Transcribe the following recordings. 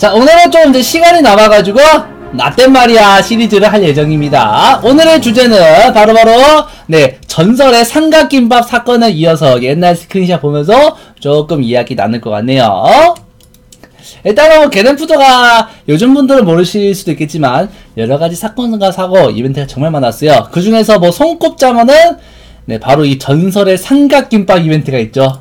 자, 오늘은 좀 이제 시간이 남아가지고 나땐 말이야 시리즈를 할 예정입니다. 오늘의 주제는 바로바로 네, 전설의 삼각김밥 사건에 이어서 옛날 스크린샷 보면서 조금 이야기 나눌 것 같네요. 일단은 게덴푸드가 요즘 분들은 모르실 수도 있겠지만 여러가지 사건과 사고 이벤트가 정말 많았어요. 그 중에서 뭐 손꼽자면은 네, 바로 이 전설의 삼각김밥 이벤트가 있죠.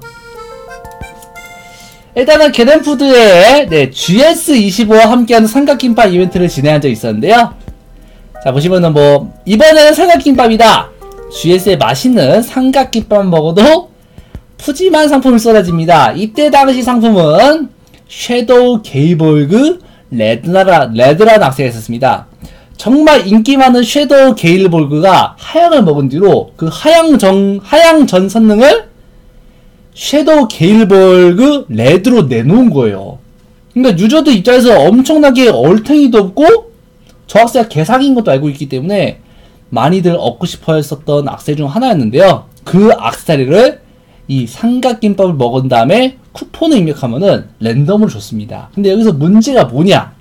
일단은 게덴푸드의 네, GS25와 함께하는 삼각김밥 이벤트를 진행한 적이 있었는데요. 자, 보시면은 뭐 이번에는 삼각김밥이다. GS의 맛있는 삼각김밥 먹어도 푸짐한 상품이 쏟아집니다. 이때 당시 상품은 섀도우 게일볼그 레드라는 악세가 있었습니다. 정말 인기 많은 섀도우 게일볼그가 하향을 먹은 뒤로 그 하향 전 성능을 섀도우 게일볼그 레드로 내놓은 거예요. 그러니까 유저들 입장에서 엄청나게 얼탱이도 없고 저 악세가 개사기인 것도 알고 있기 때문에 많이들 얻고 싶어 했었던 악세 중 하나였는데요. 그 악세사리를 이 삼각김밥을 먹은 다음에 쿠폰을 입력하면은 랜덤으로 줬습니다. 근데 여기서 문제가 뭐냐?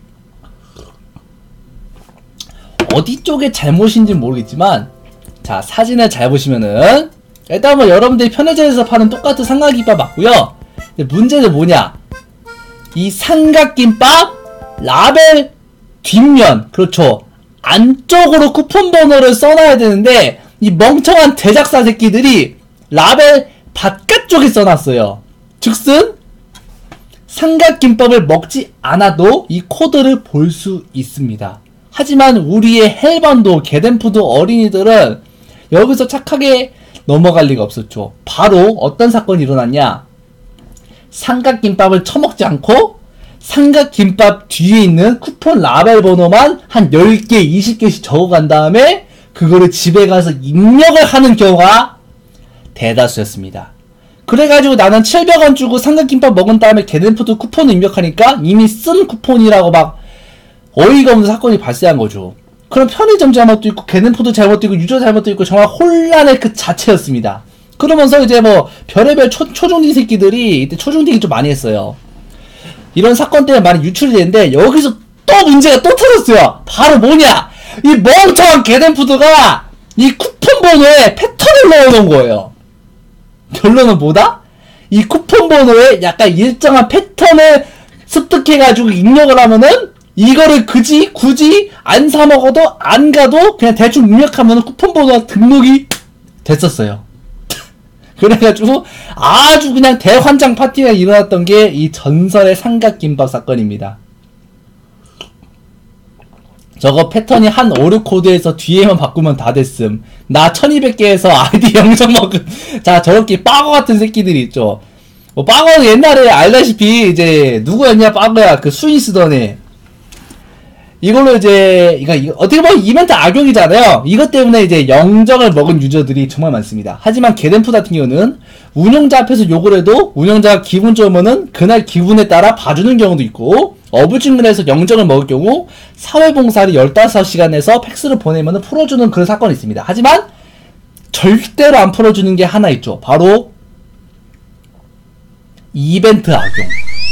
어디 쪽에 잘못인지 모르겠지만 자, 사진을 잘 보시면은 일단 뭐 여러분들이 편의점에서 파는 똑같은 삼각김밥 맞고요. 근데 문제는 뭐냐? 이 삼각김밥 라벨 뒷면, 그렇죠, 안쪽으로 쿠폰 번호를 써놔야 되는데 이 멍청한 제작사 새끼들이 라벨 바깥쪽에 써놨어요. 즉슨 삼각김밥을 먹지 않아도 이 코드를 볼 수 있습니다. 하지만 우리의 헬반도 게덴푸드 어린이들은 여기서 착하게 넘어갈 리가 없었죠. 바로 어떤 사건이 일어났냐? 삼각김밥을 처먹지 않고 삼각김밥 뒤에 있는 쿠폰 라벨 번호만 한 10개, 20개씩 적어간 다음에 그거를 집에 가서 입력을 하는 경우가 대다수였습니다. 그래가지고 나는 700원 주고 삼각김밥 먹은 다음에 게덴푸드 쿠폰을 입력하니까 이미 쓴 쿠폰이라고 막 어이가 없는 사건이 발생한 거죠. 그럼 편의점 잘못도 있고 게덴푸드 잘못도 있고 유저 잘못도 있고 정말 혼란의 그 자체였습니다. 그러면서 이제 뭐 별의별 초중딩 새끼들이 이때 초중딩이 좀 많이 했어요. 이런 사건 때문에 많이 유출이 되는데 여기서 또 문제가 또 터졌어요. 바로 뭐냐? 이 멍청한 게덴푸드가 이 쿠폰 번호에 패턴을 넣어놓은 거예요. 결론은 뭐다? 이 쿠폰 번호에 약간 일정한 패턴을 습득해가지고 입력을 하면은 이거를 굳이 안 사먹어도 안 가도 그냥 대충 입력하면 쿠폰 번호가 등록이 됐었어요. 그래가지고 아주 그냥 대환장 파티가 일어났던 게 이 전설의 삼각김밥 사건입니다. 저거 패턴이 한 5, 6코드에서 뒤에만 바꾸면 다 됐음. 나 1200개에서 아이디 영정 먹음. 자, 저렇게 빠거 같은 새끼들이 있죠. 뭐 빠거는 옛날에 알다시피 이제 누구였냐? 빠거야, 그 수인 쓰던 애. 이걸로 이제 이거 어떻게 보면 이벤트 악용이잖아요. 이것 때문에 이제 영정을 먹은 유저들이 정말 많습니다. 하지만 게덴푸드 같은 경우는 운영자 앞에서 욕을 해도 운영자가 기분 좋으면은 그날 기분에 따라 봐주는 경우도 있고, 어불증근해서 영정을 먹을 경우 사회봉사를 15시간에서 팩스를 보내면은 풀어주는 그런 사건이 있습니다. 하지만 절대로 안 풀어주는 게 하나 있죠. 바로 이벤트 악용.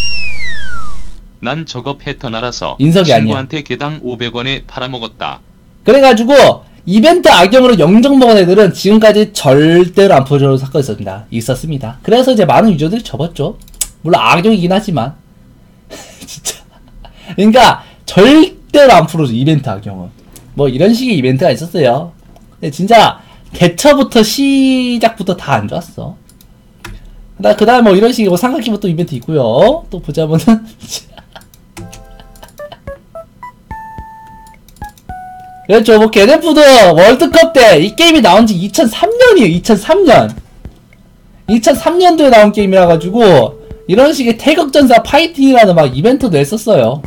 난 저거 패턴 알아서 인석이 친구한테 아니야. 개당 500원에 팔아먹었다. 그래가지고 이벤트 악용으로 영정 먹은 애들은 지금까지 절대로 안 풀어주는 사건이 있었습니다. 그래서 이제 많은 유저들이 접었죠. 물론 악용이긴 하지만 진짜 그러니까 절대로 안 풀어줘, 이벤트 악용은. 뭐 이런 식의 이벤트가 있었어요. 근데 진짜 대처부터 시작부터 다 안 좋았어. 그 다음에 뭐 이런 식의 뭐 삼각김밥 또 이벤트 있고요. 또 보자면은 그렇죠. 뭐 게덴푸드 월드컵 때 이 게임이 나온지 2003년이에요. 2003년도에 나온 게임이라 가지고 이런 식의 태극전사 파이팅이라는 막 이벤트도 했었어요.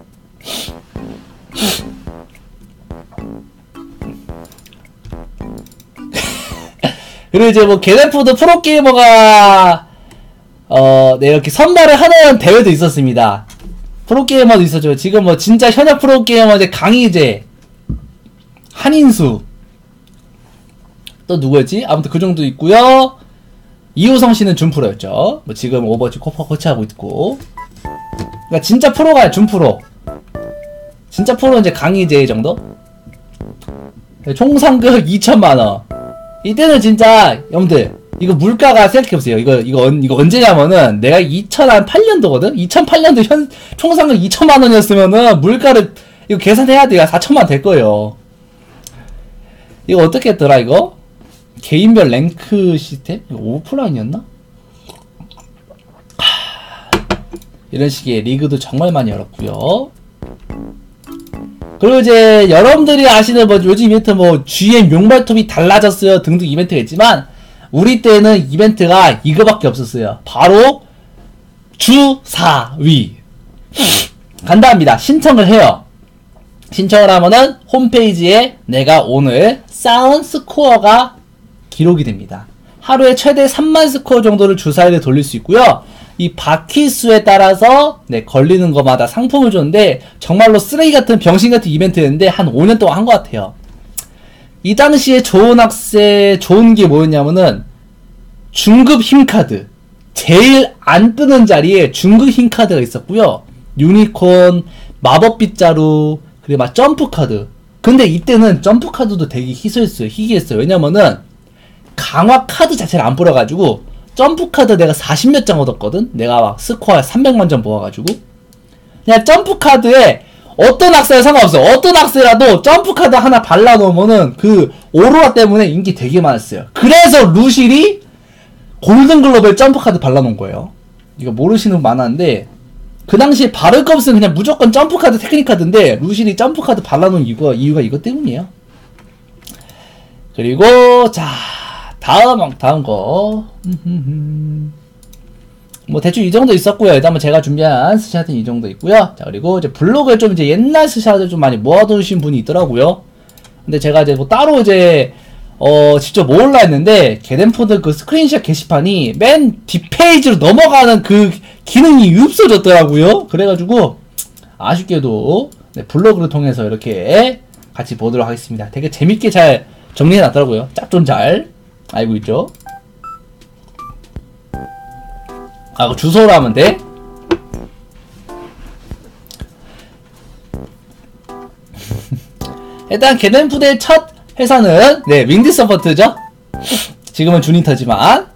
그리고 이제 뭐 게덴푸드 프로게이머가 네, 이렇게 선발을 하는 대회도 있었습니다. 프로게이머도 있었죠. 지금 뭐 진짜 현역 프로게이머 이제 강희재, 한인수, 또 누구였지? 아무튼 그 정도 있고요. 이호성 씨는 준프로였죠. 뭐 지금 오버워치 코치하고 있고. 그러니까 진짜 프로가 준프로. 진짜 프로 이제 강희제 정도? 총 상금 2천만원. 이때는 진짜 여러분들 이거 물가가 생각해보세요. 이거 언제냐면은 내가 2008년도거든? 2008년도 총 상금 2천만원이었으면은 물가를 이거 계산해야 돼요. 4천만 될 거예요. 이거 어떻게 했더라 이거? 개인별 랭크 시스템? 이거 오프라인이었나? 이런 식의 리그도 정말 많이 열었고요. 그리고 이제 여러분들이 아시는 뭐 요즘 이벤트 뭐 GM 용발톱이 달라졌어요 등등 이벤트가 있지만 우리 때는 이벤트가 이거밖에 없었어요. 바로 주사위 간단합니다. 신청을 해요. 신청을 하면은 홈페이지에 내가 오늘 쌓은 스코어가 기록이 됩니다. 하루에 최대 3만 스코어 정도를 주사위를 돌릴 수 있고요. 이 바퀴 수에 따라서 걸리는 것마다 상품을 줬는데 정말로 쓰레기 같은 병신 같은 이벤트였는데 한 5년 동안 한 것 같아요. 이 당시에 좋은 게 뭐였냐면은 중급 힘카드, 제일 안 뜨는 자리에 중급 힘카드가 있었고요. 유니콘, 마법빗자루, 그리고 막 점프카드. 근데 이때는 점프카드도 되게 희귀했어요. 왜냐면은 강화 카드 자체를 안 뿌려가지고 점프카드 내가 40몇 장 얻었거든? 내가 막 스코어 300만 점 모아가지고. 그냥 점프카드에 어떤 악세에 상관없어. 어떤 악세라도 점프카드 하나 발라놓으면은 그 오로라 때문에 인기 되게 많았어요. 그래서 루실이 골든글로벌 점프카드 발라놓은 거예요. 이거 모르시는 분 많았는데, 그 당시에 바를 거 없으면 그냥 무조건 점프카드 테크닉카드인데, 루실이 점프카드 발라놓은 이유가 이것 때문이에요. 그리고, 자, 다음 거. 뭐, 대충 이 정도 있었고요. 일단 제가 준비한 스샷은 이 정도 있고요. 자, 그리고 이제 블로그에 좀 이제 옛날 스샷을 좀 많이 모아두신 분이 있더라고요. 근데 제가 이제 뭐 따로 이제, 직접 모을라 했는데, 게덴푸드 그 스크린샷 게시판이 맨 뒷페이지로 넘어가는 그 기능이 없어졌더라고요. 그래가지고, 아쉽게도, 네, 블로그를 통해서 이렇게 같이 보도록 하겠습니다. 되게 재밌게 잘 정리해놨더라고요. 짭좀 잘 알고 있죠? 아, 그 주소로 하면 돼? 일단 게덴푸드의 첫 회사는 네 윈디 서포트죠. 지금은 주니터지만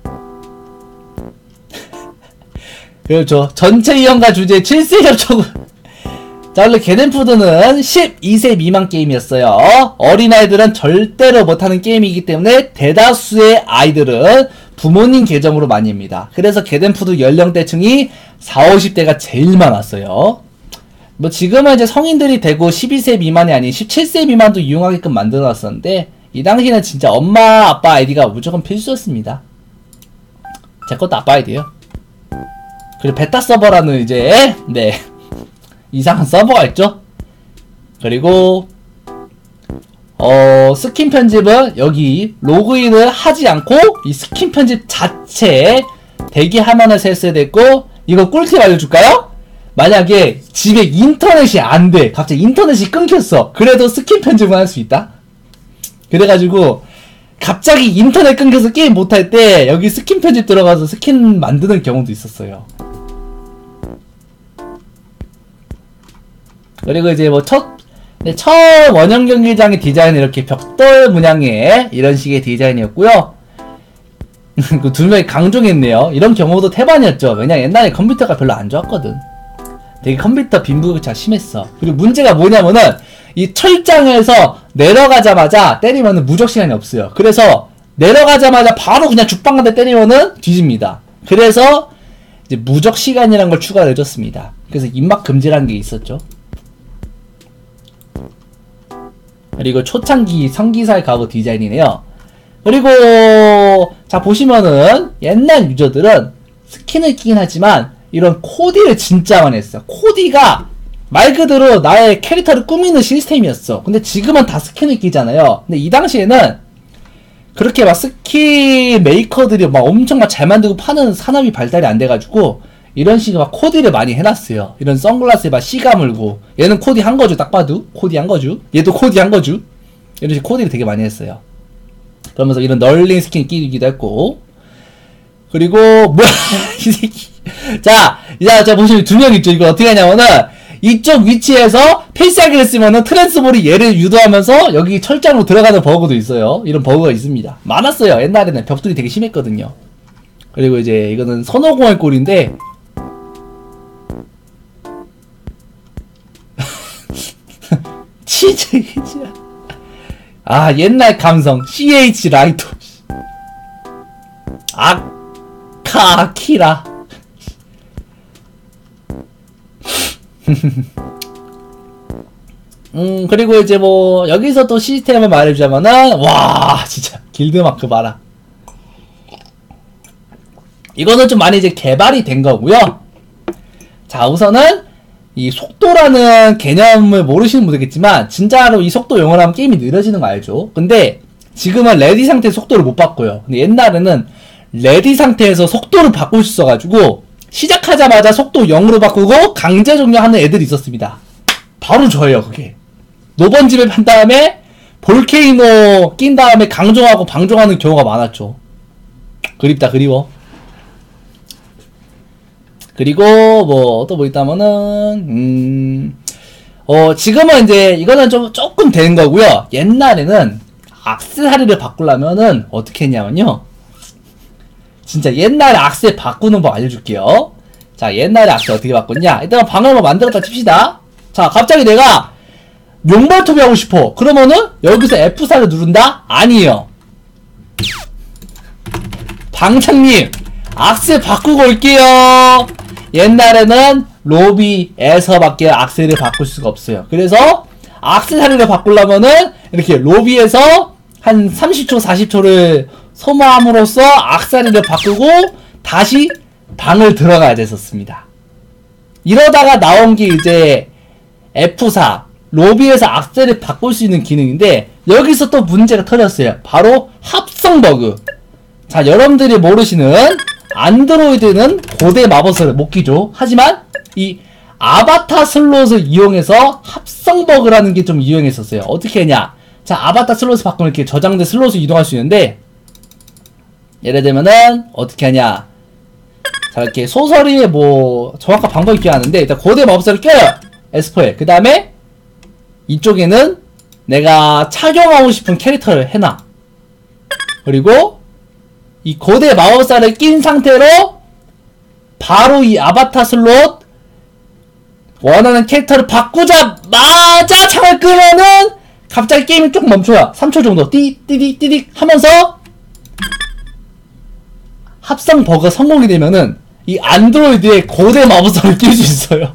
그렇죠. 전체 이용과 주제 7세 협조. 자, 원래 게덴푸드는 12세 미만 게임이었어요. 어린아이들은 절대로 못하는 게임이기 때문에 대다수의 아이들은 부모님 계정으로 많이 합니다. 그래서 게덴푸드 연령대층이 40, 50대가 제일 많았어요. 뭐 지금은 이제 성인들이 되고 12세 미만이 아닌 17세 미만도 이용하게끔 만들어놨었는데, 이 당시에는 진짜 엄마 아빠 아이디가 무조건 필수였습니다. 제 것도 아빠 아이디예요. 그리고 베타 서버라는 이제 네 이상한 서버가 있죠. 그리고 스킨 편집은 여기 로그인을 하지 않고 이 스킨 편집 자체에 대기 화면에서 했어야 됐고, 이거 꿀팁 알려줄까요? 만약에 집에 인터넷이 안 돼. 갑자기 인터넷이 끊겼어. 그래도 스킨 편집은 할 수 있다. 그래가지고 갑자기 인터넷 끊겨서 게임 못할 때 여기 스킨 편집 들어가서 스킨 만드는 경우도 있었어요. 그리고 이제 뭐 처음 원형 경기장의 디자인은 이렇게 벽돌 문양의 이런 식의 디자인이었고요. 그 두 명이 강종했네요. 이런 경우도 태반이었죠. 왜냐 옛날에 컴퓨터가 별로 안 좋았거든. 되게 컴퓨터 빈부격차가 심했어. 그리고 문제가 뭐냐면은 이 철장에서 내려가자마자 때리면은 무적 시간이 없어요. 그래서 내려가자마자 바로 그냥 죽방한테 때리면은 뒤집니다. 그래서 이제 무적 시간이라는 걸 추가를 해줬습니다. 그래서 입막 금지라는 게 있었죠. 그리고 초창기 성기사의 가구 디자인이네요. 그리고 자 보시면은 옛날 유저들은 스킨을 끼긴 하지만 이런 코디를 진짜 많이 했어. 코디가 말 그대로 나의 캐릭터를 꾸미는 시스템이었어. 근데 지금은 다 스킨을 끼잖아요. 근데 이 당시에는 그렇게 막 스킨 메이커들이 막 엄청 막 잘 만들고 파는 산업이 발달이 안 돼가지고 이런 식으로 막 코디를 많이 해놨어요. 이런 선글라스에 막 씨 가물고, 얘는 코디 한 거죠. 딱 봐도 코디 한 거죠. 얘도 코디 한 거죠. 이런 식으로 코디를 되게 많이 했어요. 그러면서 이런 널린 스킨 끼기도 했고, 그리고 뭐야 이 새끼. 자 보시면 두 명 있죠. 이거 어떻게 하냐면은 이쪽 위치에서 필살기를 쓰면은 트랜스볼이 얘를 유도하면서 여기 철장으로 들어가는 버그도 있어요. 이런 버그가 있습니다. 많았어요. 옛날에는 벽돌이 되게 심했거든요. 그리고 이제 이거는 선호공할 꼴인데 진짜 아 옛날 감성 CH 라이터 아카키라 그리고 이제 뭐 여기서 또 시스템을 말해주자면은 와 진짜 길드마크 봐라. 이거는 좀 많이 이제 개발이 된 거고요. 자 우선은 이 속도라는 개념을 모르시는 분들겠지만 진짜로 이 속도 용어라면 게임이 느려지는 거 알죠? 근데 지금은 레디 상태에서 속도를 못 바꿔요. 근데 옛날에는 레디 상태에서 속도를 바꿀 수 있어가지고 시작하자마자 속도 0으로 바꾸고 강제 종료하는 애들이 있었습니다. 바로 저예요 그게. 노번집을 판 다음에 볼케이노 낀 다음에 강종하고 방종하는 경우가 많았죠. 그립다 그리워. 그리고 뭐 또 뭐 있다면은 지금은 이제 이거는 좀 조금 된 거고요. 옛날에는 악세사리를 바꾸려면은 어떻게 했냐면요. 진짜 옛날에 악세 바꾸는 법 알려줄게요. 자 옛날에 악세 어떻게 바꿨냐. 일단 방을 뭐 만들었다 칩시다. 자 갑자기 내가 용발톱이 하고 싶어. 그러면은 여기서 F4를 누른다? 아니에요. 방장님 악세 바꾸고 올게요. 옛날에는 로비에서밖에 악세를 바꿀 수가 없어요. 그래서 악세사리를 바꾸려면은 이렇게 로비에서 한 30초 40초를 소모함으로써 악세사리를 바꾸고 다시 방을 들어가야 됐었습니다. 이러다가 나온 게 이제 F4 로비에서 악세를 바꿀 수 있는 기능인데 여기서 또 문제가 터졌어요. 바로 합성 버그. 자 여러분들이 모르시는 안드로이드는 고대 마법사를 못 끼죠. 하지만 이 아바타 슬롯을 이용해서 합성 버그라는 게 좀 유행했었어요. 어떻게 했냐. 자 아바타 슬롯을 바꾸면 이렇게 저장된 슬롯을 이동할 수 있는데 예를 들면은 어떻게 하냐. 자 이렇게 소설이 뭐 정확한 방법이 기억 안 나는데 일단 고대 마법사를 껴요. S4에. 그 다음에 이쪽에는 내가 착용하고 싶은 캐릭터를 해놔. 그리고 이 고대 마법사를 낀 상태로 바로 이 아바타 슬롯 원하는 캐릭터를 바꾸자마자 창을 끄면은 갑자기 게임이 쭉 멈춰요. 3초 정도 띠띠띠띠 하면서 합성 버그가 성공이 되면은 이 안드로이드에 고대 마법사를 낄 수 있어요.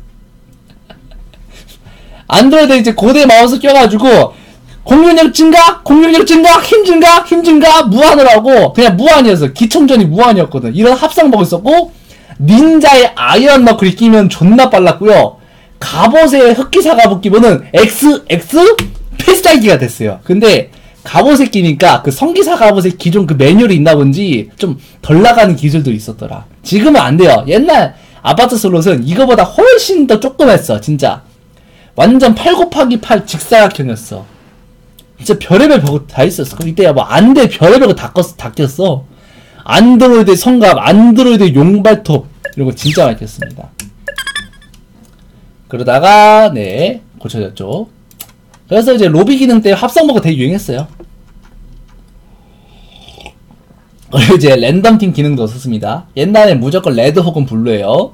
안드로이드에 이제 고대 마법사 껴가지고 공격력 증가, 힘 증가, 무한을 하고 그냥 무한이었어. 기총전이 무한이었거든. 이런 합성 버그 있었고 닌자의 아이언 너클이 끼면 존나 빨랐고요. 갑옷에 흑기사 갑옷 끼면은 XX 필살기가 됐어요. 근데 갑옷에 끼니까 그 성기사 갑옷에 기존 그 매뉴얼이 있나 본지 좀 덜 나가는 기술도 있었더라. 지금은 안 돼요. 옛날 아바타 슬롯은 이거보다 훨씬 더 조그맸어. 진짜 완전 8x8 직사각형이었어. 진짜 별의별 버그 다 있었어. 이때야 뭐 안돼 별의별 거 다 꼈어. 안드로이드 성갑, 안드로이드 용발톱 이런 거 진짜 많이 꼈습니다. 그러다가 네 고쳐졌죠. 그래서 이제 로비 기능 때 합성 버그 되게 유행했어요. 그리고 이제 랜덤 팀 기능도 없었습니다. 옛날엔 무조건 레드 혹은 블루예요.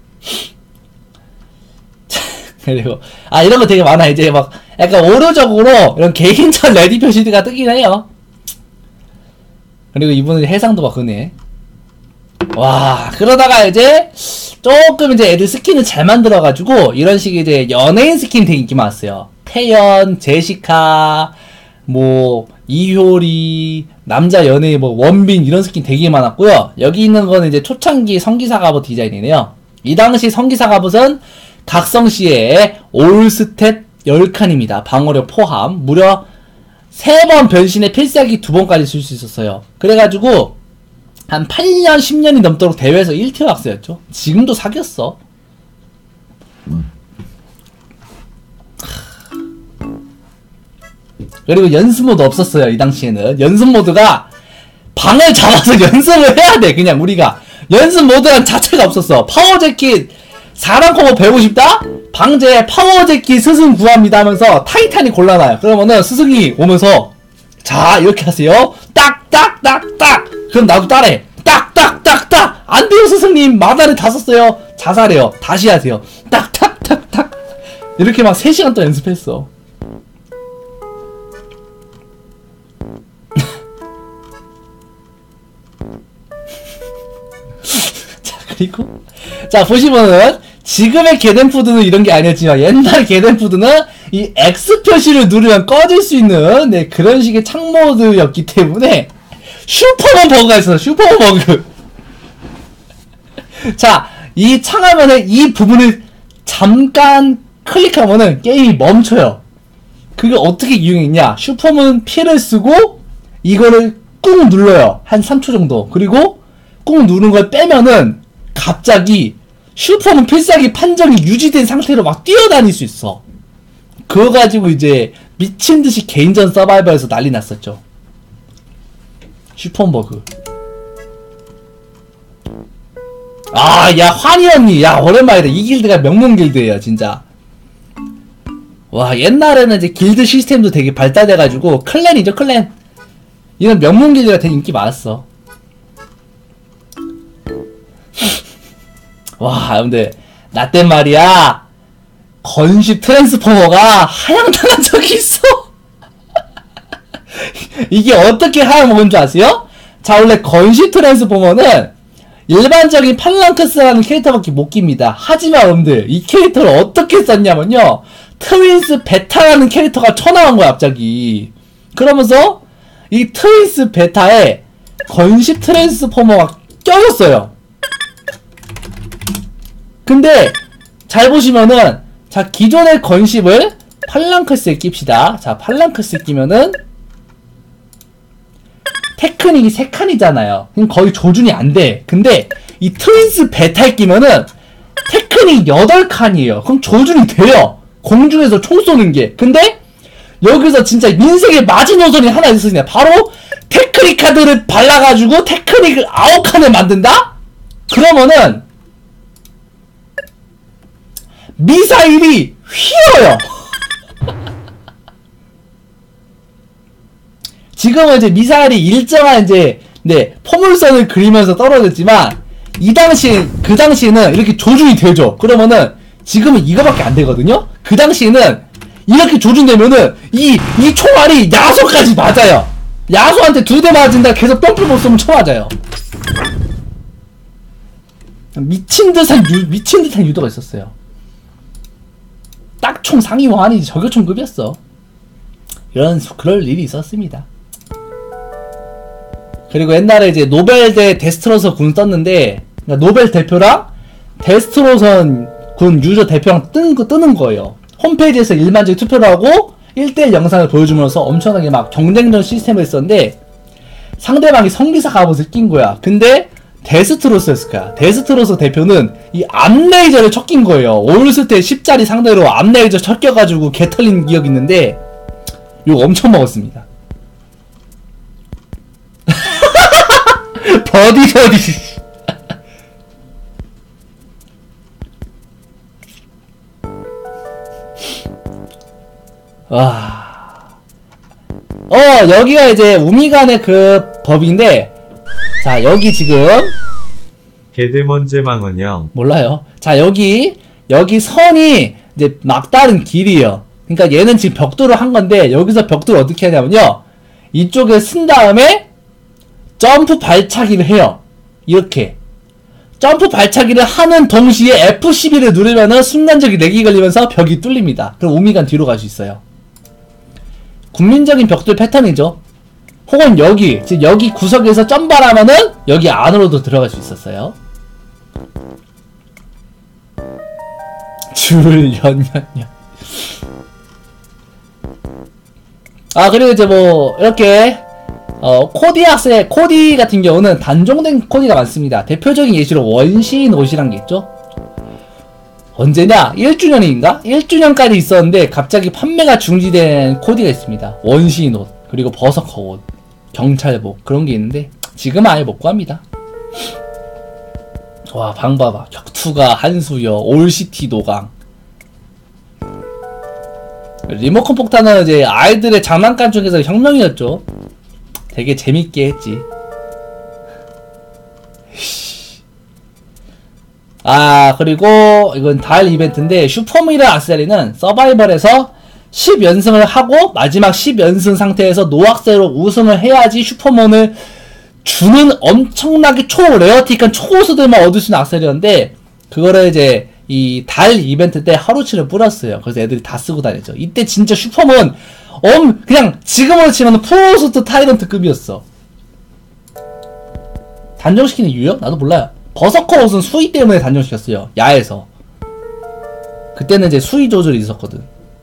그리고 이런 거 되게 많아. 이제 막 약간 오류적으로 이런 개인전 레디 표시가 뜨긴 해요. 그리고 이분은 해상도 막 그네. 와 그러다가 이제 조금 이제 애들 스킨을 잘 만들어가지고 이런 식의 이제 연예인 스킨 되게 인기 많았어요. 태연, 제시카, 뭐 이효리, 남자 연예인 뭐 원빈 이런 스킨 되게 많았고요. 여기 있는 거는 이제 초창기 성기사 갑옷 디자인이네요. 이 당시 성기사 갑옷은 각성시에 올스탯 10칸입니다. 방어력 포함. 무려 3번 변신에 필살기 2번까지 쓸 수 있었어요. 그래가지고 한 8년 10년이 넘도록 대회에서 1티어 학생였죠. 지금도 사귀었어. 그리고 연습 모드 없었어요. 이 당시에는 연습 모드가 방을 잡아서 연습을 해야 돼. 그냥 우리가 연습 모드란 자체가 없었어. 파워제킷 4랑 커버 배우고 싶다? 방제 파워제킷 스승 구합니다 하면서 타이탄이 골라놔요. 그러면은 스승이 오면서 자 이렇게 하세요. 딱딱딱딱. 그럼 나도 따라해. 딱딱딱딱. 안 돼요 스승님, 마다를 다 썼어요. 자살해요. 다시 하세요. 딱딱딱딱. 이렇게 막 3시간 동안 연습했어. 자, 그리고 자 보시면은 지금의 게덴푸드는 이런 게 아니었지만 옛날 게덴푸드는 이 X 표시를 누르면 꺼질 수 있는 네, 그런 식의 창모드였기 때문에 슈퍼먼 버그가 있어요. 슈퍼먼 버그. 자, 이 창화면에 이 부분을 잠깐 클릭하면은 게임이 멈춰요. 그게 어떻게 이용했냐? 슈퍼문 P를 쓰고 이거를 꾹 눌러요. 한 3초 정도. 그리고 꾹 누른 걸 빼면은 갑자기 슈퍼문 필살기 판정이 유지된 상태로 막 뛰어다닐 수 있어. 그거 가지고 이제 미친듯이 개인전 서바이벌에서 난리 났었죠. 슈퍼문 버그. 아, 야, 환희 언니. 야, 오랜만이다. 이 길드가 명문 길드예요, 진짜. 와, 옛날에는 이제 길드 시스템도 되게 발달돼가지고, 클랜이죠, 클랜. 이런 명문 길드가 되게 인기 많았어. 와, 근데, 나 땐 말이야, 건식 트랜스포머가 하향당한 적이 있어. 이게 어떻게 하향 먹은 줄 아세요? 자, 원래 건식 트랜스포머는 일반적인 팔랑크스라는 캐릭터밖에 못 깁니다. 하지만 여러분들 이 캐릭터를 어떻게 썼냐면요, 트윈스 베타라는 캐릭터가 쳐나온 거야 갑자기. 그러면서 이 트윈스 베타에 건십 트랜스포머가 껴졌어요. 근데 잘 보시면은 자 기존의 건십을 팔랑크스에 낍시다. 자 팔랑크스에 끼면은 테크닉이 3칸이잖아요. 그럼 거의 조준이 안 돼. 근데 이 트윈스 베타에 끼면은 테크닉 8칸이에요. 그럼 조준이 돼요. 공중에서 총 쏘는 게. 근데 여기서 진짜 인생의 마지노선이 하나 있으냐. 바로 테크닉 카드를 발라가지고 테크닉을 9칸을 만든다? 그러면은 미사일이 휘어요. 지금은 이제 미사일이 일정한 이제 네 포물선을 그리면서 떨어졌지만 이 당시 그 당시에는 이렇게 조준이 되죠. 그러면은 지금은 이거밖에 안 되거든요. 그 당시에는 이렇게 조준되면은 이 총알이 야소까지 맞아요. 야소한테 2대 맞은다 계속 똥줄 못 쏘면 쳐 맞아요. 미친 듯한 유도가 있었어요. 딱총 상위호 아니지 저격총급이었어. 그럴 일이 있었습니다. 그리고 옛날에 이제 노벨 대 데스트로서 군 떴는데, 그러니까 노벨 대표랑 데스트로선 군 유저 대표랑 뜨는 거예요. 홈페이지에서 일반적인 투표를 하고 1대1 영상을 보여주면서 엄청나게 막 경쟁전 시스템을 했었는데, 상대방이 성기사 갑옷을 낀 거야. 근데 데스트로스였을 거야. 데스트로스 대표는 이 암레이저를 척낀 거예요. 올스테 10짜리 상대로 암레이저 척껴가지고 개 털린 기억이 있는데 욕 엄청 먹었습니다. 버디 와. 여기가 이제 우미간의 그 법인데, 자 여기 지금 게드먼제 망언형 몰라요. 자 여기 선이 이제 막다른 길이에요. 그러니까 얘는 지금 벽돌을 한 건데, 여기서 벽돌을 어떻게 하냐면요, 이쪽에 쓴 다음에 점프 발차기를 해요. 이렇게 점프 발차기를 하는 동시에 F12를 누르면은 순간적인 렉이 걸리면서 벽이 뚫립니다. 그럼 우미간 뒤로 갈 수 있어요. 국민적인 벽돌 패턴이죠. 혹은 지금 여기 구석에서 점발하면은 여기 안으로도 들어갈 수 있었어요. 그리고 이제 뭐 이렇게 코디 같은 경우는 단종된 코디가 많습니다. 대표적인 예시로 원시인 옷이란 게 있죠. 언제냐? 1주년인가? 1주년까지 있었는데 갑자기 판매가 중지된 코디가 있습니다. 원시인 옷, 그리고 버서커 옷, 경찰복, 그런 게 있는데 지금은 아예 못 구합니다. 와, 방 봐봐. 격투가 한수여, 올시티 노강. 리모컨 폭탄은 이제 아이들의 장난감 중에서 혁명이었죠. 되게 재밌게 했지. 아, 그리고 이건 달 이벤트인데, 슈퍼미러 아세리는 서바이벌에서 10연승을 하고 마지막 10연승 상태에서 노악세로 우승을 해야지 슈퍼몬을 주는 엄청나게 초레어틱한 초고수들만 얻을 수 있는 악셀이었는데, 그거를 이제 이 달 이벤트 때 하루치를 뿌렸어요. 그래서 애들이 다 쓰고 다녔죠. 이때 진짜 슈퍼몬 그냥 지금으로 치면 프로스트 타이런트급이었어. 단정시키는 이유요? 나도 몰라요. 버서커 옷은 수위 때문에 단정시켰어요. 야에서. 그때는 이제 수위 조절이 있었거든.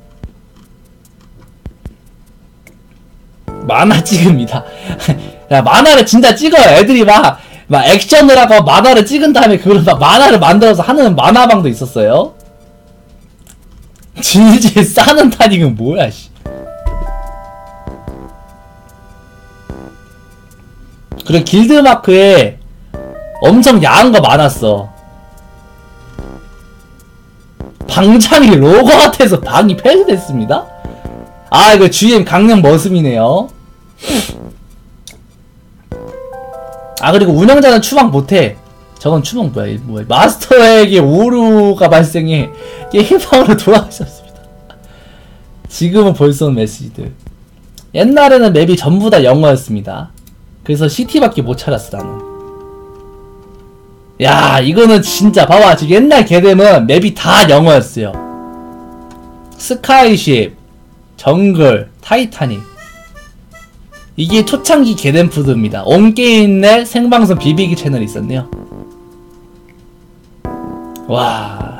만화 찍습니다. 야, 만화를 진짜 찍어요. 애들이 막 액션을 하고 만화를 찍은 다음에 그걸 막 만화를 만들어서 하는 만화방도 있었어요. 진실 싸는 타닝은 뭐야, 씨. 그리고 길드마크에 엄청 야한 거 많았어. 방장이 로고 같아서 방이 폐쇄됐습니다. 아, 이거 GM 강령 머슴이네요. 아, 그리고 운영자는 추방 못해. 저건 추방 뭐야. 마스터에게 오류가 발생해 게임방으로 돌아가셨습니다. 지금은 벌써 온 메시지들. 옛날에는 맵이 전부 다 영어였습니다. 그래서 CT밖에 못 찾았어, 나는. 야, 이거는 진짜 봐봐. 지금 옛날 게뎀은 맵이 다 영어였어요. 스카이쉽, 정글, 타이타닉. 이게 초창기 게뎀푸드입니다. 온게임넷 생방송 비비기 채널이 있었네요. 와.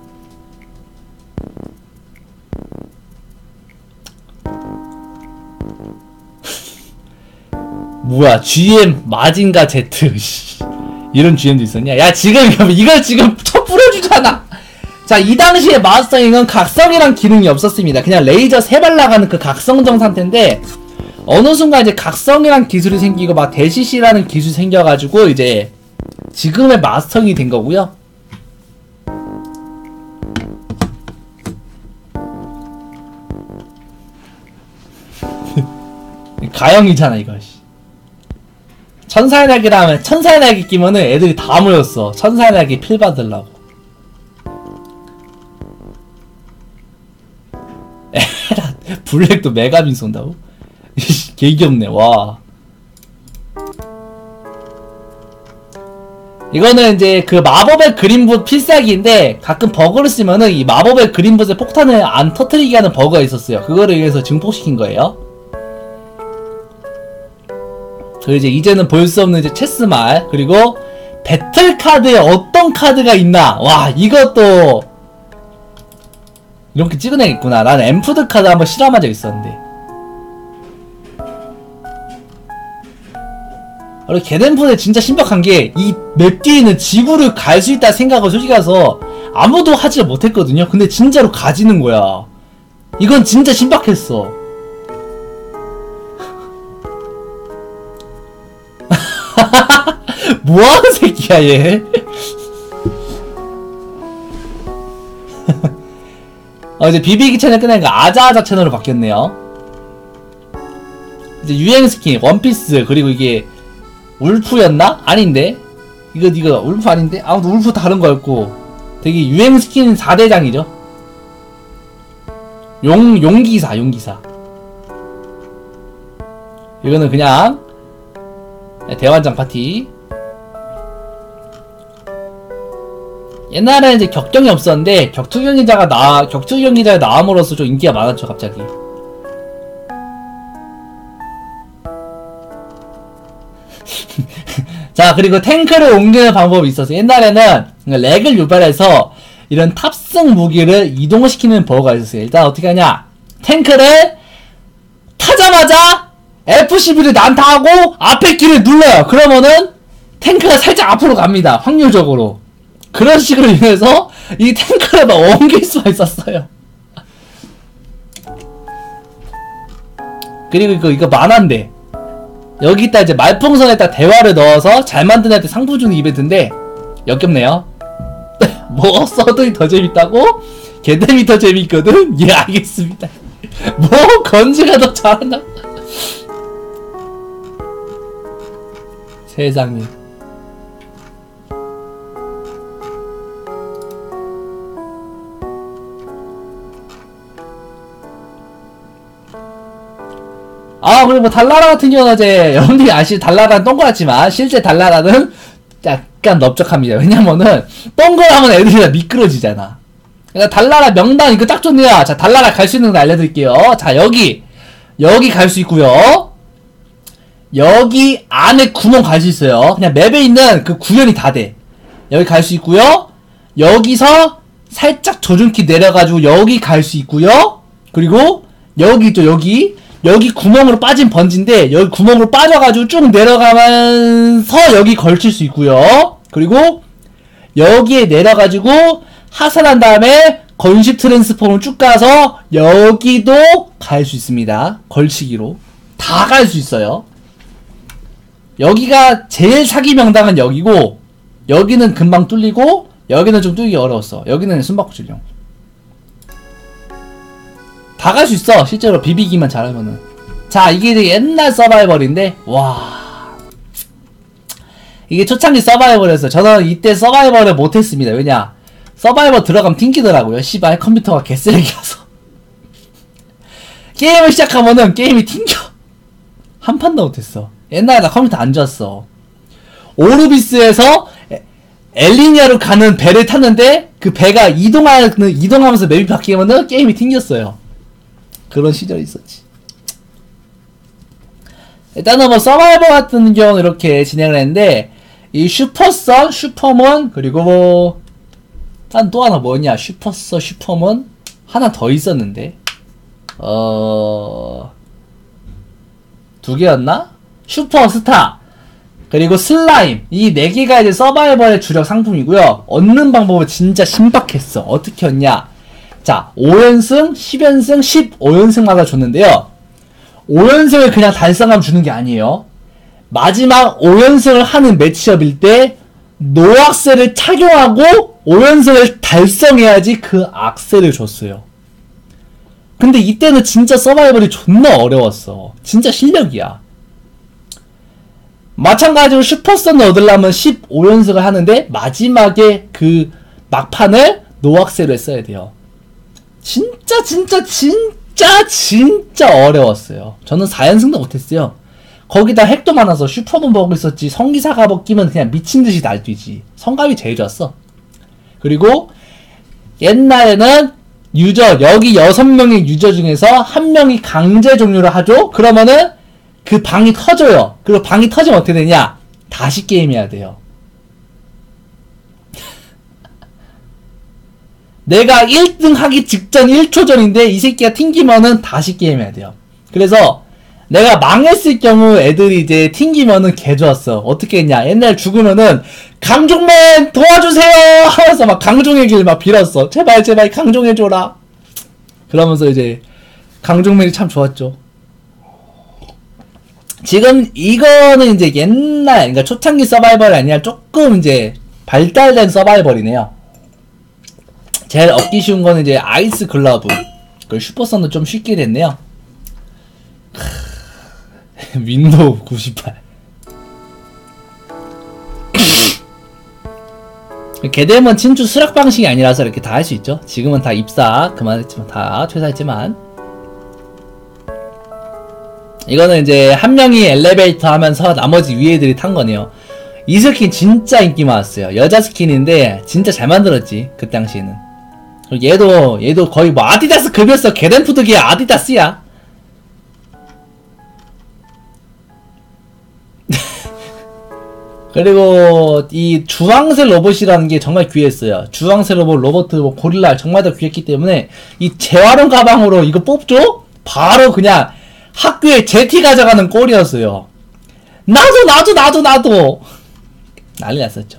뭐야, GM 마징가 Z. 이런 GM도 있었냐? 야, 지금 이걸 지금 쳐 뿌려주잖아. 자, 이 당시에 마스터잉은 각성이란 기능이 없었습니다. 그냥 레이저 세 발 나가는 그 각성정 상태인데, 어느 순간 이제 각성이란 기술이 생기고 막 대시시라는 기술이 생겨가지고 이제 지금의 마스터잉이 된 거고요. 가영이잖아, 이거. 천사의 날개라 하면 천사의 날개 끼면은 애들이 다 모였어. 천사의 날개 필 받으려고. 에라, 블랙도 메가빈 쏜다고? 개 귀엽네. 와. 이거는 이제 그 마법의 그린붓 필살기인데, 가끔 버그를 쓰면은 이 마법의 그린붓의 폭탄을 안 터트리게 하는 버그가 있었어요. 그거를 위해서 증폭시킨 거예요. 그리고 이제는 볼 수 없는 이제 체스말, 그리고 배틀 카드에 어떤 카드가 있나. 와, 이것도 이렇게 찍어내겠구나. 나는 엠푸드 카드 한번 실험한 적 있었는데. 그리고 게덴푸드 진짜 신박한 게, 이 맵 뒤에 있는 지구를 갈 수 있다 생각을 솔직히 가서 아무도 하지 못했거든요. 근데 진짜로 가지는 거야. 이건 진짜 신박했어. 뭐하는 새끼야, 얘. 이제 비비기 채널 끝나니까 아자아자 채널로 바뀌었네요. 이제 유행 스킨, 원피스, 그리고 이게 울프였나? 아닌데? 이거 울프 아닌데? 아무튼 울프 다른 거였고, 되게 유행 스킨 4대장이죠. 용기사. 이거는 그냥 대환장 파티. 옛날에는 이제 격정이 없었는데 격투경기자가 나옴으로써 좀 인기가 많았죠, 갑자기. 자, 그리고 탱크를 옮기는 방법이 있었어요. 옛날에는 렉을 유발해서 이런 탑승 무기를 이동시키는 버거가 있었어요. 일단 어떻게 하냐, 탱크를 타자마자 F12를 난타하고 앞에 키를 눌러요. 그러면은 탱크가 살짝 앞으로 갑니다, 확률적으로. 그런 식으로 인해서 이 탱크를 막 옮길 수가 있었어요. 그리고 이거 만화인데, 여기다 이제 말풍선에다 대화를 넣어서 잘 만든 애한테 상품 주는 이벤트인데 역겹네요. 뭐 서든이 더 재밌다고? 개뎀이 더 재밌거든? 예, 알겠습니다. 뭐 건지가 더 잘한다. 세상에. 그리고 뭐 달나라 같은 경우는 이제 여러분들이 아시는 달나라는 동그랗지만 실제 달나라는 약간 넓적합니다. 왜냐면은 동그라면 애들이 다 미끄러지잖아. 그러니까 달나라 명단 이거 딱 좋네요. 자, 달나라 갈 수 있는 거 알려드릴게요. 자, 여기 갈 수 있고요. 여기 안에 구멍 갈 수 있어요. 그냥 맵에 있는 그 구현이 다 돼. 여기 갈 수 있고요. 여기서 살짝 조준키 내려가지고 여기 갈 수 있고요. 그리고 여기 있죠, 여기 구멍으로 빠진 번지인데 여기 구멍으로 빠져가지고 쭉 내려가면서 여기 걸칠 수 있고요. 그리고 여기에 내려가지고 하산한 다음에 건식 트랜스폼을 쭉 가서 여기도 갈 수 있습니다. 걸치기로 다 갈 수 있어요. 여기가 제일 사기 명당은 여기고, 여기는 금방 뚫리고, 여기는 좀 뚫기 어려웠어. 여기는 숨바꼭질용. 다 갈 수 있어. 실제로 비비기만 잘하면은. 자, 이게 이제 옛날 서바이벌인데, 와. 이게 초창기 서바이벌이었어요. 저는 이때 서바이벌을 못했습니다. 왜냐? 서바이벌 들어가면 튕기더라고요. 씨발, 컴퓨터가 개쓰레기라서. 게임을 시작하면은 게임이 튕겨. 한 판도 못했어. 옛날에 나 컴퓨터 안 좋았어. 오르비스에서 엘리니아로 가는 배를 탔는데 그 배가 이동하면서 맵이 바뀌면은 게임이 튕겼어요. 그런 시절이 있었지. 일단은 뭐 서바이벌 같은 경우는 이렇게 진행을 했는데, 이 슈퍼선, 슈퍼문, 그리고 뭐 단 또 하나 뭐냐, 슈퍼선, 슈퍼문 하나 더 있었는데, 두 개였나? 슈퍼스타, 그리고 슬라임, 이 네 개가 이제 서바이벌의 주력 상품이고요. 얻는 방법은 진짜 신박했어. 어떻게 얻냐? 자, 5연승, 10연승, 15연승마다 줬는데요. 5연승을 그냥 달성하면 주는 게 아니에요. 마지막 5연승을 하는 매치업일 때 노악셀을 착용하고 5연승을 달성해야지 그 악셀을 줬어요. 근데 이때는 진짜 서바이벌이 존나 어려웠어. 진짜 실력이야. 마찬가지로 슈퍼선을 얻으려면 15연승을 하는데 마지막에 그 막판을 노악셀을 써야 돼요. 진짜 어려웠어요. 저는 4연승도 못했어요. 거기다 핵도 많아서 슈퍼문 버그 있었지, 성기사가 벗기면 그냥 미친듯이 날뛰지. 성갑이 제일 좋았어. 그리고 옛날에는 유저, 여기 6명의 유저 중에서 1명이 강제 종료를 하죠? 그러면은 그 방이 터져요. 그리고 방이 터지면 어떻게 되냐? 다시 게임해야 돼요. 내가 1등 하기 직전 1초 전인데 이 새끼가 튕기면은 다시 게임해야 돼요. 그래서 내가 망했을 경우 애들이 이제 튕기면은 개 좋았어. 어떻게 했냐? 옛날 죽으면은 강종맨 도와주세요 하면서 막 강종의 길 막 빌었어. 제발 강종해줘라. 그러면서 이제 강종맨이 참 좋았죠. 지금 이거는 이제 옛날, 그러니까 초창기 서바이벌이 아니라 조금 이제 발달된 서바이벌이네요. 제일 얻기 쉬운 거는 이제 아이스 글러브. 그 슈퍼선도 좀 쉽게 됐네요. 윈도우 98. 개뎀은 친추 수락 방식이 아니라서 이렇게 다 할 수 있죠. 지금은 다 입사 그만했지만, 다 퇴사했지만, 이거는 이제 한 명이 엘리베이터 하면서 나머지 위에 애들이 탄 거네요. 이 스킨 진짜 인기 많았어요. 여자 스킨인데 진짜 잘 만들었지, 그 당시에는. 얘도 거의 뭐 아디다스 급이었어. 개뎀푸드기야 아디다스야. 그리고 이 주황색 로봇이라는 게 정말 귀했어요. 주황색 로봇, 뭐 고릴라 정말 다 귀했기 때문에 이 재활용 가방으로 이거 뽑죠? 바로 그냥 학교에 제티 가져가는 꼴이었어요. 나도 난리 났었죠.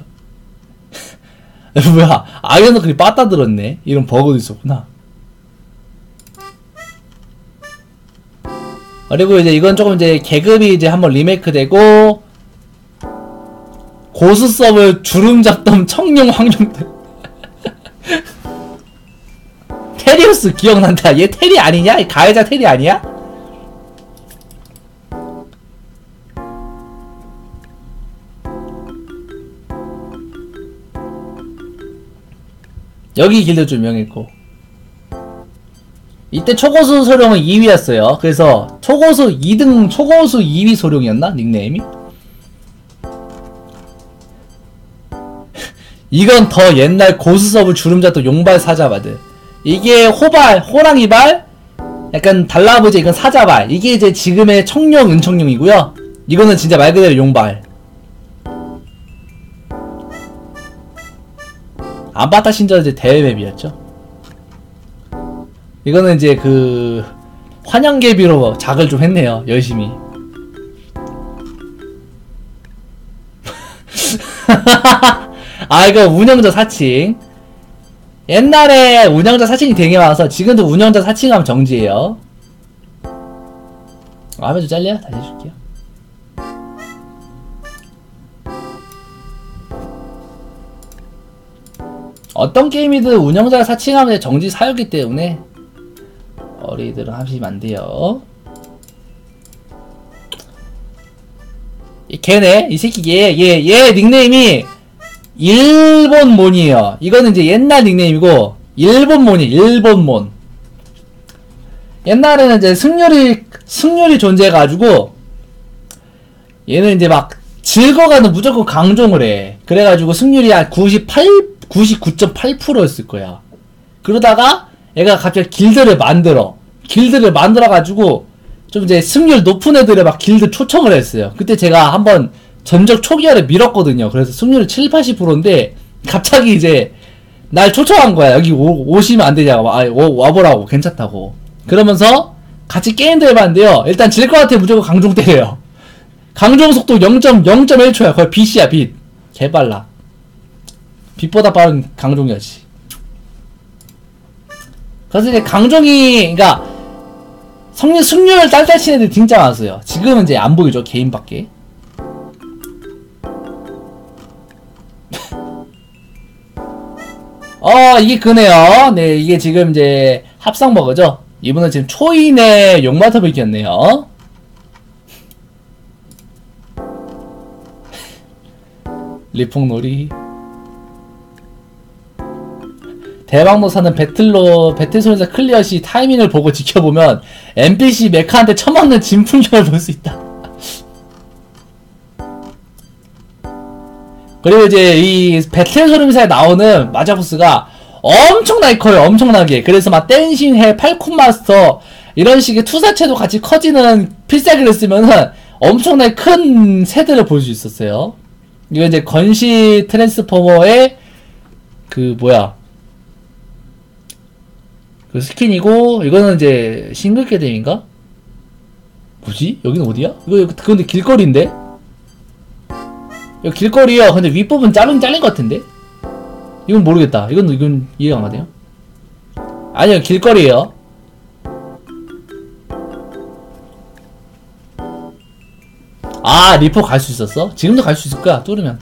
뭐야, 아이언은 그리 빠따 들었네. 이런 버그도 있었구나. 그리고 이제 이건 조금 이제 계급이 이제 한번 리메이크 되고, 고수 서브 주름 잡던 청룡 황룡들. 테리우스 기억난다. 얘 테리 아니냐? 가해자 테리 아니야? 여기 길드 좀 유명했고, 이때 초고수 소룡은 2위였어요. 그래서 초고수 2등 초고수 2위 소룡이었나? 닉네임이? 이건 더 옛날 고수 서브 주름 잡던 용발 사자바드. 이게 호발, 호랑이발, 약간 달라보지. 이건 사자발. 이게 이제 지금의 청룡, 은청룡이고요. 이거는 진짜 말 그대로 용발. 안바타 신전 이제 대회맵이었죠. 이거는 이제 그 환영개비로 작을 좀 했네요. 열심히. 아, 이거 운영자 사칭. 옛날에 운영자 사칭이 되게 많아서 지금도 운영자 사칭하면 정지예요. 화면 좀 잘려요? 다시 해줄게요. 어떤 게임이든 운영자가 사칭하면 정지 사유기 때문에 어린이들은 하시면 안 돼요. 걔네, 이 새끼, 얘 닉네임이 일본몬이에요. 이거는 이제 옛날 닉네임이고, 일본몬이, 일본몬. 옛날에는 이제 승률이 존재해가지고, 얘는 이제 막, 즐거가는 무조건 강종을 해. 그래가지고 승률이 한 99.8%였을 거야. 그러다가, 얘가 갑자기 길드를 만들어가지고, 좀 이제 승률 높은 애들을 막 길드 초청을 했어요. 그때 제가 한번 전적 초기화를 밀었거든요. 그래서 승률이 70-80%인데 갑자기 이제 날 초청한 거야. 여기 오시면 안 되냐고. 와보라고. 괜찮다고. 그러면서 같이 게임도 해봤는데요. 일단 질 것 같아 무조건 강종 때려요. 강종 속도 0.1초야. 거의 빛이야, 빛. 개빨라. 빛보다 빠른 강종이었지. 그래서 이제 강종이, 그니까 승률 딸딸 치는 애들 진짜 많았어요. 지금은 이제 안 보이죠. 개인밖에. 이게 그네요. 네, 이게 지금 이제 합성버거죠. 이분은 지금 초인의 용마탑을 이겼네요. 리풍놀이. 대박노사는 배틀소에서 클리어 시 타이밍을 보고 지켜보면 NPC 메카한테 처맞는 진풍경을 볼 수 있다. 그리고 이제 이 배틀소름사에 나오는 마자보스가 엄청나게 커요. 엄청나게. 그래서 막 댄싱해, 팔콘마스터 이런 식의 투사체도 같이 커지는 필살기를 쓰면은 엄청나게 큰 새들을 볼 수 있었어요. 이거 이제 건시 트랜스포머의 그 스킨이고, 이거는 이제 싱글 게임인가? 뭐지? 여기는 어디야? 이거 근데 길거리인데? 이거 길거리야. 근데 윗부분 잘린 것 같은데? 이건 모르겠다. 이건 이해가 안 가네요. 아니요, 길거리에요. 아, 리포 갈 수 있었어? 지금도 갈 수 있을 거야, 뚫으면.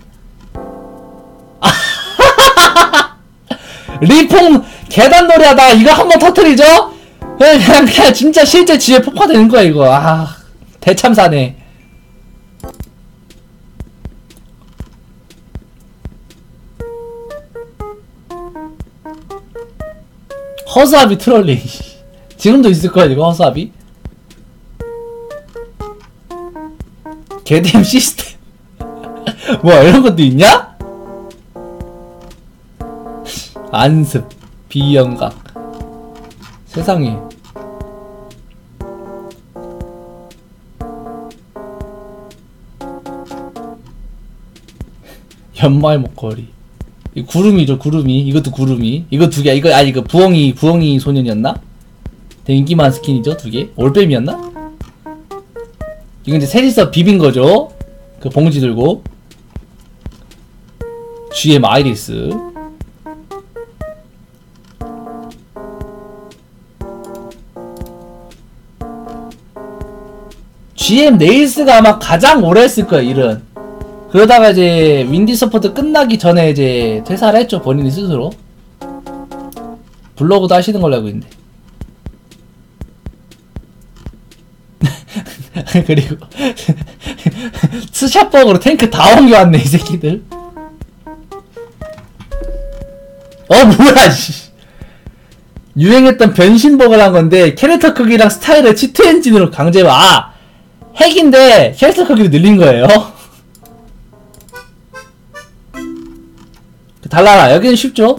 리퐁 계단놀이 하다가 이거 한번 터트리죠? 그냥 진짜 실제 집에 폭파되는 거야, 이거. 대참사네. 허수아비 트롤링. 지금도 있을 거야, 이거, 허수아비. 개댐 시스템. 뭐야, 이런 것도 있냐? 안습, 비연각. 세상에. 연말 목걸이. 이 구름이죠, 구름이. 이것도 구름이. 이거 두 개. 이거 부엉이 소년이었나? 되게 인기 많은 스킨이죠, 두 개. 올빼미였나? 이건 이제 셋이서 비빈 거죠. 그 봉지 들고. GM 아이리스. GM 네일스가 아마 가장 오래 했을 거야, 일은. 그러다가 이제 윈디 서포트 끝나기 전에 이제 퇴사를 했죠, 본인이 스스로. 블로그도 하시는 걸로 알고 있는데. 그리고 스샷버그로 탱크 다 옮겨왔네, 이 새끼들. 뭐야, 씨. 유행했던 변신버그를 한 건데, 캐릭터 크기랑 스타일을 치트 엔진으로 강제화. 핵인데, 캐릭터 크기를 늘린 거예요. 달라라. 여기는 쉽죠?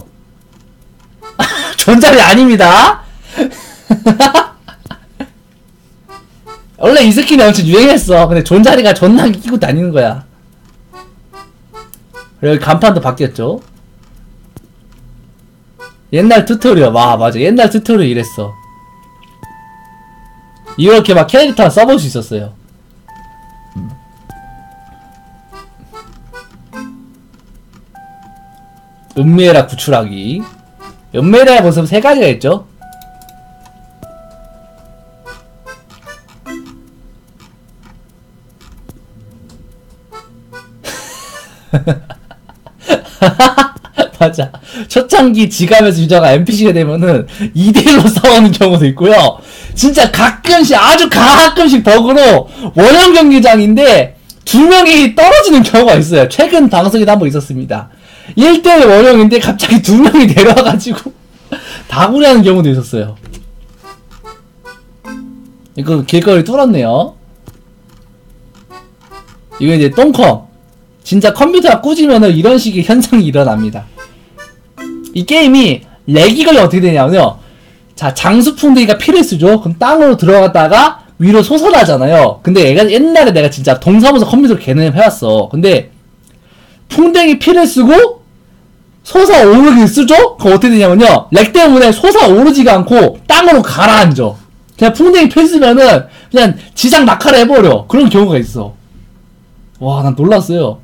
존잘이 아닙니다. 원래 이 스킨이 엄청 유행했어. 근데 존자리가 존나 끼고 다니는 거야. 그리고 간판도 바뀌었죠. 옛날 튜토리얼. 와, 맞아. 옛날 튜토리얼 이랬어. 이렇게 막 캐릭터 써볼 수 있었어요. 은메라 구출하기. 은메라의 모습 세 가지가 있죠. 맞아. 초창기 지감에서 유저가 NPC가 되면은 2대1로 싸우는 경우도 있고요. 진짜 가끔씩, 아주 가끔씩 버그로 원형 경기장인데 2명이 떨어지는 경우가 있어요. 최근 방송에도 한번 있었습니다. 1대1 원형인데 갑자기 2명이 내려와가지고 다구리하는 경우도 있었어요. 이거 길거리 뚫었네요. 이거 이제 똥컴. 진짜 컴퓨터가 꾸지면은 이런 식의 현상이 일어납니다. 이 게임이 렉이 걸려 어떻게 되냐면요. 자, 장수풍뎅이가 피를 쓰죠. 그럼 땅으로 들어갔다가 위로 솟아나잖아요. 근데 얘가 옛날에 내가 진짜 동사무소 컴퓨터로 개념해왔어. 근데 풍뎅이 피를 쓰고 솟아오르긴 쓰죠? 그럼 어떻게 되냐면요. 렉 때문에 솟아오르지가 않고 땅으로 가라앉아. 그냥 풍뎅이 피 쓰면은 그냥 지상 낙하를 해버려. 그런 경우가 있어. 와, 난 놀랐어요.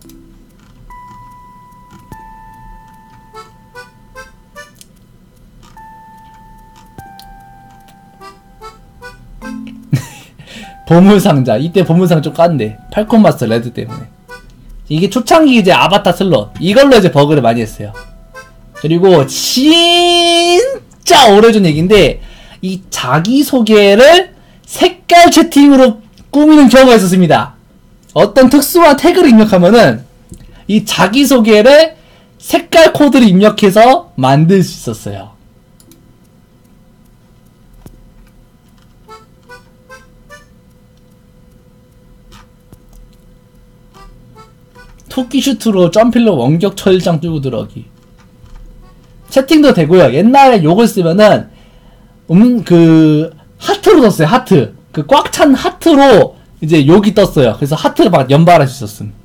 보물상자. 이때 보물상 좀 깐데. 팔콘마스터 레드 때문에. 이게 초창기 이제 아바타 슬롯. 이걸로 이제 버그를 많이 했어요. 그리고 진짜 오래전 얘기인데, 이 자기소개를 색깔 채팅으로 꾸미는 경우가 있었습니다. 어떤 특수한 태그를 입력하면은 이 자기소개를 색깔 코드를 입력해서 만들 수 있었어요. 토끼 슈트로 점필로 원격 철장 뚫고 들어가기. 채팅도 되고요. 옛날에 욕을 쓰면은 하트로 떴어요. 하트. 그 꽉 찬 하트로 이제 욕이 떴어요. 그래서 하트를 막 연발할 수 있었음.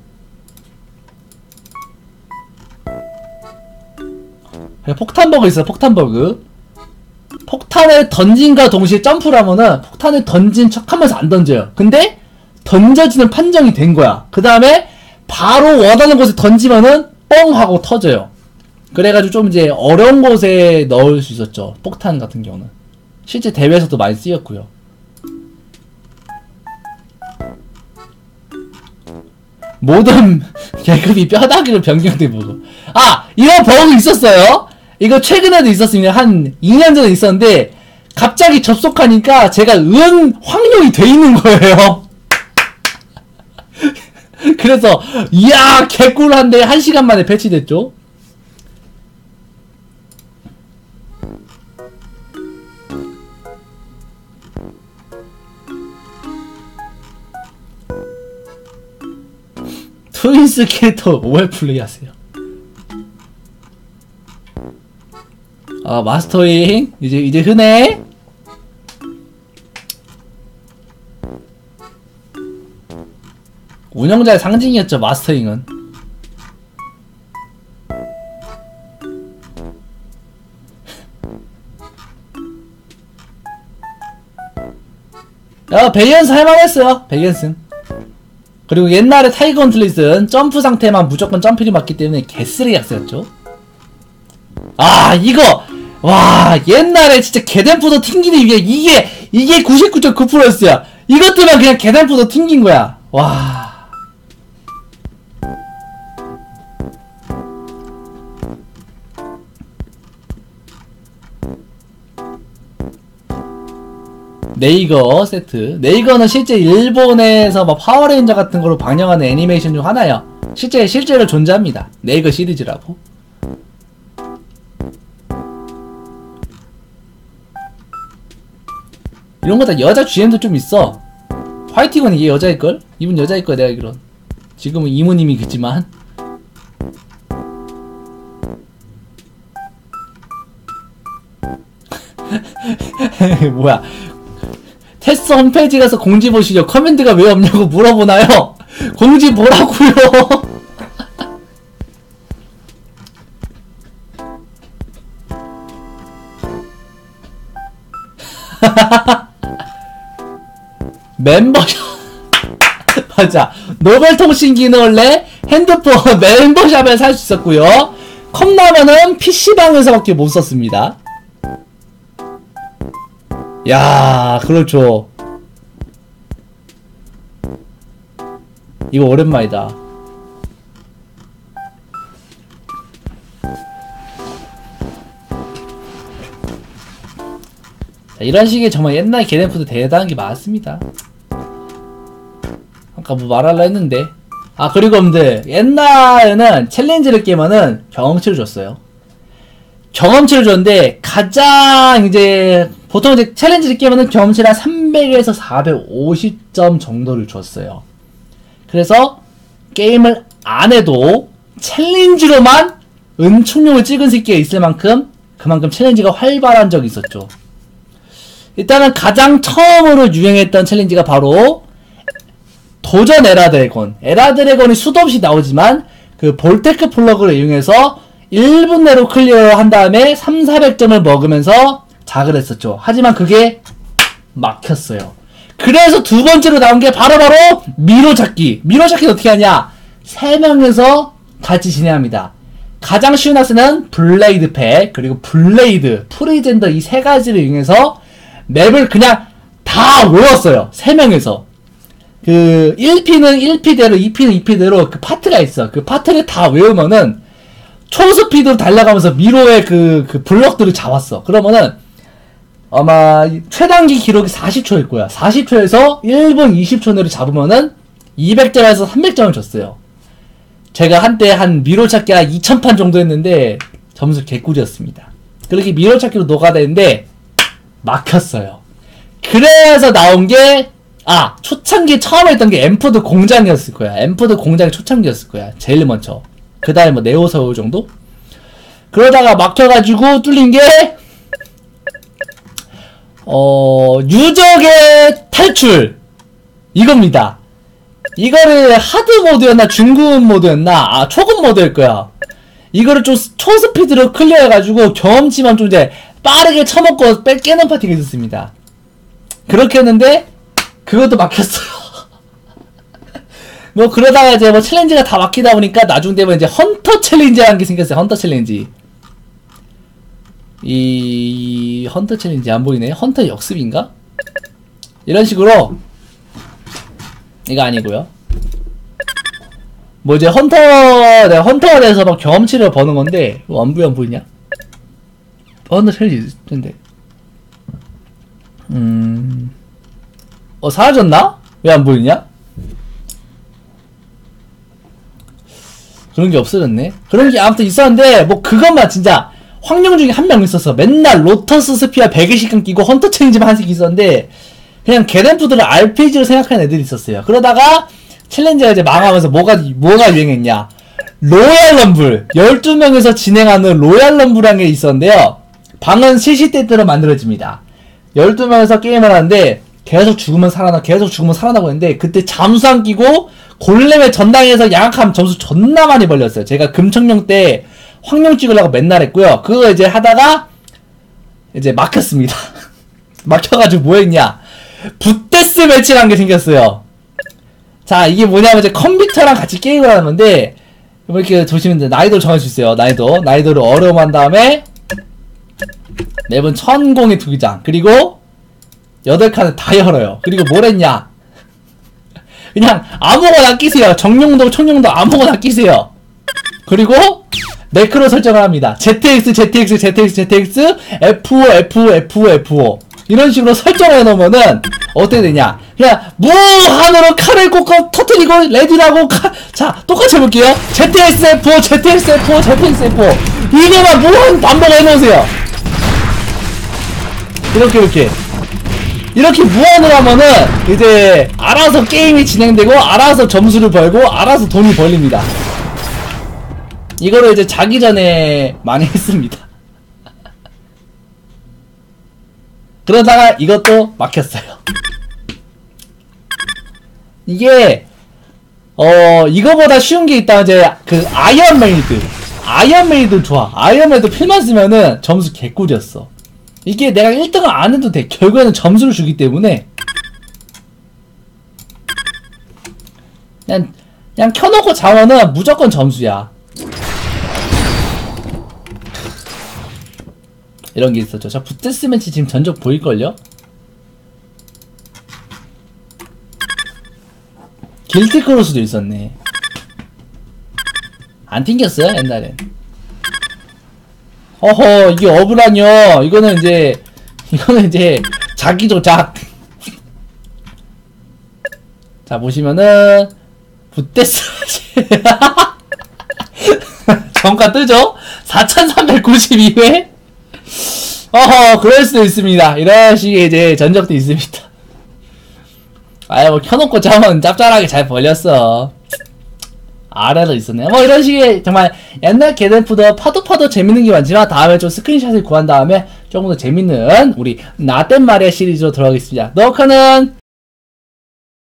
폭탄버그 있어요. 폭탄버그. 폭탄을 던진과 동시에 점프를 하면은 폭탄을 던진 척하면서 안 던져요. 근데 던져지는 판정이 된 거야. 그 다음에 바로 원하는 곳에 던지면은 뻥 하고 터져요. 그래가지고 좀 이제 어려운 곳에 넣을 수 있었죠. 폭탄 같은 경우는. 실제 대회에서도 많이 쓰였고요. 모든 계급이 뼈다귀로 변경된 버그. 아! 이런 버그 있었어요. 이거 최근에도 있었습니다. 한 2년 전에 있었는데 갑자기 접속하니까 제가 확률이 돼 있는 거예요. 그래서 이야 개꿀한데 1시간 만에 패치됐죠. 트윈스 캐릭터 오해 플레이 하세요. 아, 마스터잉 이제 흔해. 운영자의 상징이었죠. 마스터잉은. 야, 베이언스 할만했어요. 베이언스. 그리고 옛날에 타이거 헌틀릿은 점프 상태만 무조건 점필이 맞기 때문에 개쓰레기 약세였죠. 아, 이거 와, 옛날에 진짜 개댄푸드 튕기는 이게 99.9%였어요. 이것들만 그냥 계단부터 튕긴 거야. 와. 네이거 세트. 네이거는 실제 일본에서 뭐 파워레인저 같은 거로 방영하는 애니메이션 중 하나요. 실제로 존재합니다. 네이거 시리즈라고. 이런 거 다 여자 GM도 좀 있어. 화이팅은 이게 여자일걸? 이분 여자일걸 내가 알기론. 지금은 이모님이겠지만. 뭐야. 테스트 홈페이지 가서 공지 보시죠. 커맨드가 왜 없냐고 물어보나요? 공지 보라고요. 멤버샵. 맞아. 노벨통신기는 원래 핸드폰 멤버샵에 살 수 있었고요. 컵라면은 PC방에서밖에 못 썼습니다. 야, 그렇죠. 이거 오랜만이다. 자, 이런 식의 정말 옛날 게덴푸드 대단한 게 많습니다. 아까 뭐 말하려 했는데. 아, 그리고 여러분들, 옛날에는 챌린지를 깨면은 경험치를 줬어요. 경험치를 줬는데, 가장 이제, 보통 이제 챌린지를 깨면은 경험치를 한 300에서 450점 정도를 줬어요. 그래서, 게임을 안 해도, 챌린지로만 은총력을 찍은 새끼가 있을 만큼, 그만큼 챌린지가 활발한 적이 있었죠. 일단은 가장 처음으로 유행했던 챌린지가 바로, 도전 에라드래곤. 에라드래곤이 수도 없이 나오지만 그 볼테크 플러그를 이용해서 1분 내로 클리어한 다음에 3,400점을 먹으면서 작을 했었죠. 하지만 그게 막혔어요. 그래서 두 번째로 나온 게 바로바로 미로찾기. 미로찾기는 어떻게 하냐? 3명에서 같이 진행합니다. 가장 쉬운 학생은 블레이드 팩, 그리고 블레이드, 프리젠더 이 세 가지를 이용해서 맵을 그냥 다 외웠어요. 3명에서. 그 1P는 1P대로 2P는 2P대로 그 파트가 있어. 그 파트를 다 외우면은 초스피드로 달려가면서 미로의 그 블럭들을 잡았어. 그러면은 아마 최단기 기록이 40초일 거야. 40초에서 1분 20초 내로 잡으면은 200점에서 300점을 줬어요. 제가 한때 한 미로찾기 한 2000판 정도 했는데 점수 개꿀이었습니다. 그렇게 미로찾기로 녹아대는데 막혔어요. 그래서 나온 게 초창기 처음에 했던 게 엠푸드 공장이었을 거야. 엠푸드 공장이 초창기였을 거야. 제일 먼저. 그 다음에 뭐 네오서울 정도? 그러다가 막혀가지고 뚫린 게, 유적의 탈출. 이겁니다. 이거를 하드 모드였나, 중급 모드였나, 초급 모드일 거야. 이거를 좀 초스피드로 클리어해가지고 경험치만 좀 이제 빠르게 쳐먹고 깨는 파티가 있었습니다. 그렇게 했는데, 그것도 막혔어요. 뭐 그러다가 이제 뭐 챌린지가 다 막히다 보니까 나중 되면 이제 헌터 챌린지라는 게 생겼어요. 헌터 챌린지. 이 헌터 챌린지 안 보이네. 헌터 역습인가? 이런 식으로 이거 아니고요. 뭐 이제 내가 헌터가 돼서 막 경험치를 버는 건데 안 보이냐? 헌터 챌린지 있는데. 사라졌나? 왜 안 보이냐? 그런 게 없어졌네. 그런 게 아무튼 있었는데, 뭐 그것만 진짜 황룡 중에 한 명 있었어. 맨날 로터스 스피어 100일씩간 끼고 헌터 챌린지만 한 새끼 있었는데, 그냥 게덴푸드를 RPG로 생각하는 애들이 있었어요. 그러다가 챌린지가 이제 망하면서 뭐가 유행했냐? 로얄 럼블. 12명에서 진행하는 로얄 럼블이라는 게 있었는데요. 방은 시시때때로 만들어집니다. 12명에서 게임을 하는데, 계속 죽으면 살아나고 했는데, 그때 잠수 안 끼고, 골렘의 전당에서 양악하면 점수 존나 많이 벌렸어요. 제가 금청룡 때 황룡 찍으려고 맨날 했고요. 그거 이제 하다가, 이제 막혔습니다. 막혀가지고 뭐 했냐. 붓데스 매치라는 게 생겼어요. 자, 이게 뭐냐면 이제 컴퓨터랑 같이 게임을 하는 건데, 뭐 이렇게 보시면 이제 난이도를 정할 수 있어요. 난이도를 어려움 한 다음에, 맵은 천공의 투기장. 그리고, 8칸을 다 열어요. 그리고 뭘 했냐? 그냥 아무거나 끼세요. 정용도, 총용도 아무거나 끼세요. 그리고 매크로 설정을 합니다. ZX, ZX, ZX, ZX, F5, F5, F5, F5 이런 식으로 설정을 해놓으면은 어떻게 되냐? 그냥 무한으로 칼을 꽂고 터뜨리고 레디라고 자 똑같이 해볼게요. ZXF5, ZXF5, ZXF5 이거만 무한 반복을 해놓으세요. 이렇게 무한으로 하면은 이제 알아서 게임이 진행되고 알아서 점수를 벌고 알아서 돈이 벌립니다. 이거를 이제 자기 전에 많이 했습니다. 그러다가 이것도 막혔어요. 이게 이거보다 쉬운 게 있다. 이제 그 아이언메이드 좋아. 아이언메이드 필만 쓰면은 점수 개꿀이었어. 이게 내가 1등을 안 해도 돼. 결국에는 점수를 주기 때문에 그냥 켜놓고 자면은 무조건 점수야. 이런 게 있었죠. 자, 붓데스매치 지금 전적 보일걸요? 길티크로스도 있었네. 안 튕겼어요, 옛날엔. 허허, 이게 어브라뇨. 이거는 이제 자기 조작. 자, 보시면은 붓데스매치 정가 뜨죠? 4392회? 어허, 그럴 수도 있습니다. 이런 식의 이제 전적도 있습니다. 아유, 뭐, 켜놓고 자면 짭짤하게 잘 벌렸어. 아래도 있었네요. 뭐, 이런 식의 정말 옛날 게덴푸드 파도 재밌는 게 많지만, 다음에 좀 스크린샷을 구한 다음에 조금 더 재밌는 우리 나땐 말이야 시리즈로 들어가겠습니다. 너카는